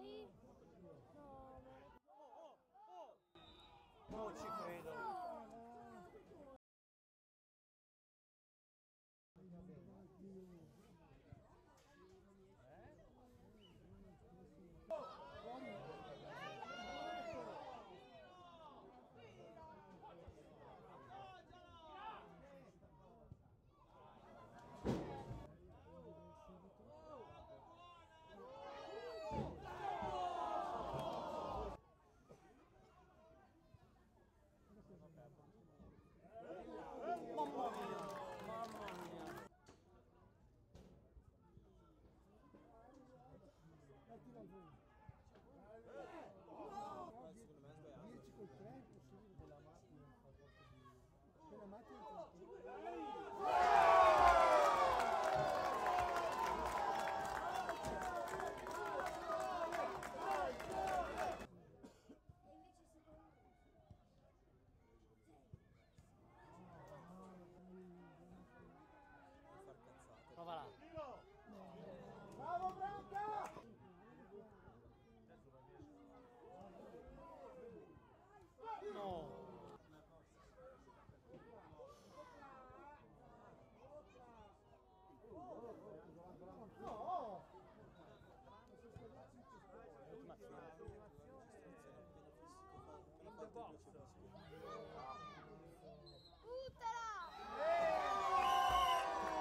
Sì. No, Non ci credo. Mamma mia, mamma mia. Secondo me è sbagliato. 10 col 3 è impossibile della macchina. Quella macchina Far cazzate. Prova là. Bravo Branca! No. No! Ultima fine. Appena fisico, appena fatto il